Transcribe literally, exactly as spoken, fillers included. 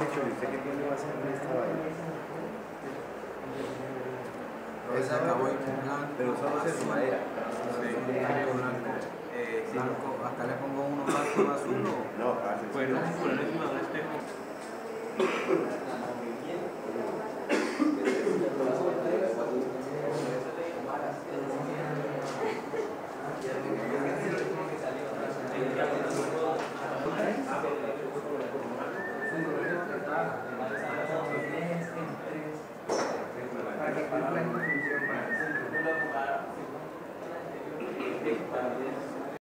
hecho, ¿y usted qué tiene que hacer en esta vaina? Ese acabó en blanco, pero solo es de madera. sí, blanco, blanco, eh, blanco, acá le pongo uno blanco azul o... No, hace Bueno, poner encima de un espejo. Para que cumpla su función más.